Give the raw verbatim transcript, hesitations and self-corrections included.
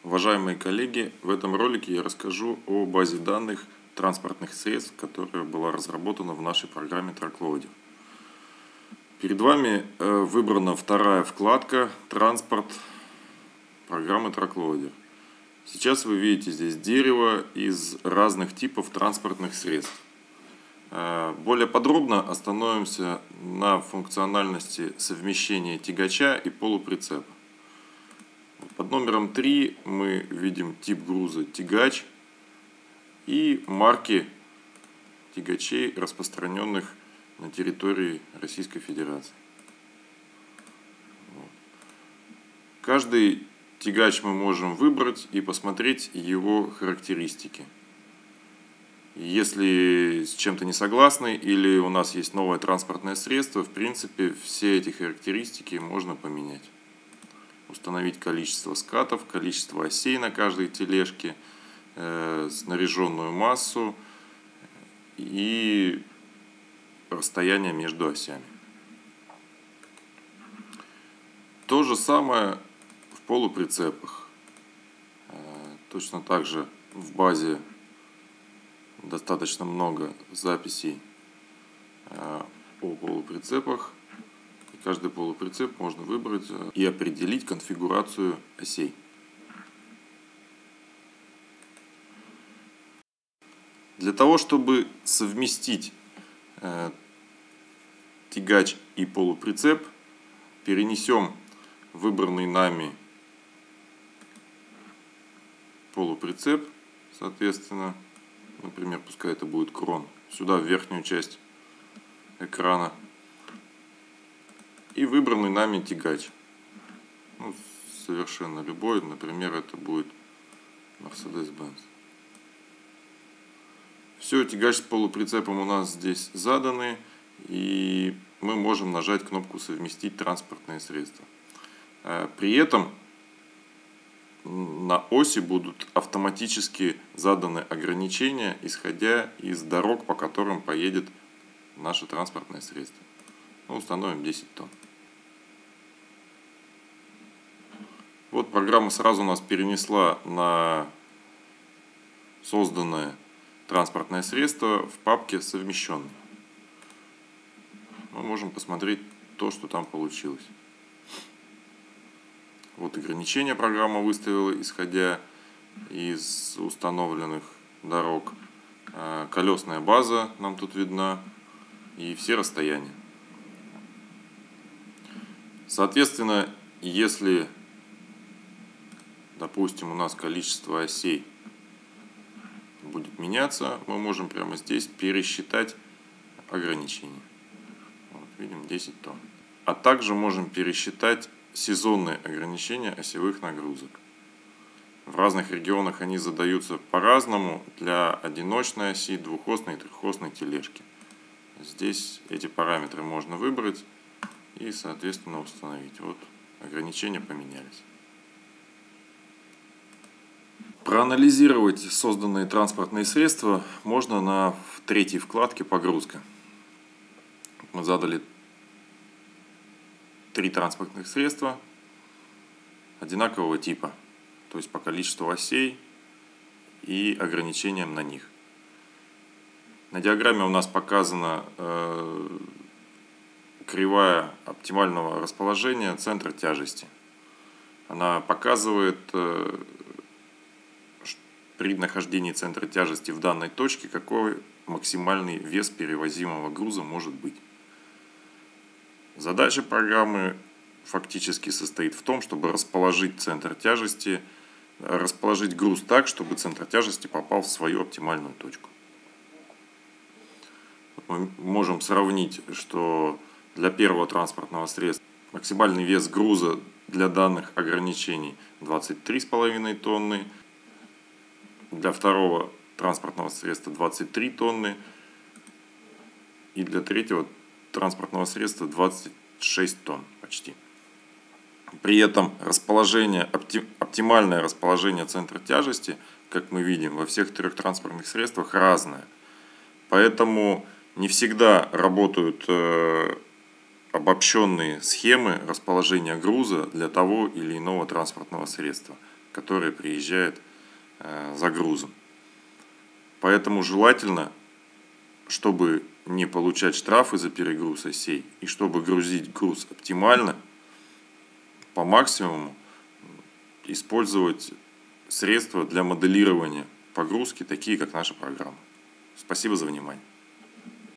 Уважаемые коллеги, в этом ролике я расскажу о базе данных транспортных средств, которая была разработана в нашей программе TruckLoader. Перед вами выбрана вторая вкладка «Транспорт» программы TruckLoader. Сейчас вы видите здесь дерево из разных типов транспортных средств. Более подробно остановимся на функциональности совмещения тягача и полуприцепа. Под номером три мы видим тип груза тягач и марки тягачей, распространенных на территории Российской Федерации. Каждый тягач мы можем выбрать и посмотреть его характеристики. Если с чем-то не согласны или у нас есть новое транспортное средство, в принципе, все эти характеристики можно поменять. Установить количество скатов, количество осей на каждой тележке, э, снаряженную массу и расстояние между осями. То же самое в полуприцепах. Э, точно так же в базе достаточно много записей э, о полуприцепах. Каждый полуприцеп можно выбрать и определить конфигурацию осей. Для того, чтобы совместить э, тягач и полуприцеп, перенесем выбранный нами полуприцеп, соответственно, например, пускай это будет крон, сюда в верхнюю часть экрана. И выбранный нами тягач. Ну, совершенно любой, например, это будет Mercedes-Benz. Все, тягач с полуприцепом у нас здесь заданы, и мы можем нажать кнопку «Совместить транспортные средства». При этом на оси будут автоматически заданы ограничения, исходя из дорог, по которым поедет наше транспортное средство. Мы установим десять тонн. Вот программа сразу нас перенесла на созданное транспортное средство в папке «Совмещенный». Мы можем посмотреть то, что там получилось. Вот ограничения программа выставила, исходя из установленных дорог. Колесная база нам тут видна и все расстояния. Соответственно, если, допустим, у нас количество осей будет меняться, мы можем прямо здесь пересчитать ограничения. Вот, видим десять тонн. А также можем пересчитать сезонные ограничения осевых нагрузок. В разных регионах они задаются по-разному для одиночной оси, двухосной и трехосной тележки. Здесь эти параметры можно выбрать и, соответственно, установить. Вот ограничения поменялись. Проанализировать созданные транспортные средства можно на третьей вкладке «Погрузка». Мы задали три транспортных средства одинакового типа, то есть по количеству осей и ограничениям на них. На диаграмме у нас показана э, кривая оптимального расположения центра тяжести. Она показывает э, при нахождении центра тяжести в данной точке, какой максимальный вес перевозимого груза может быть. Задача программы фактически состоит в том, чтобы расположить центр тяжести, расположить груз так, чтобы центр тяжести попал в свою оптимальную точку. Мы можем сравнить, что для первого транспортного средства максимальный вес груза для данных ограничений двадцать три с половиной тонны, для второго транспортного средства двадцать три тонны и для третьего транспортного средства двадцать шесть тонн почти. При этом расположение, оптимальное расположение центра тяжести, как мы видим, во всех трех транспортных средствах разное. Поэтому не всегда работают э, обобщенные схемы расположения груза для того или иного транспортного средства. которая приезжает за грузом. Поэтому желательно, чтобы не получать штрафы за перегруз осей и чтобы грузить груз оптимально, по максимуму использовать средства для моделирования погрузки, такие как наша программа. Спасибо за внимание.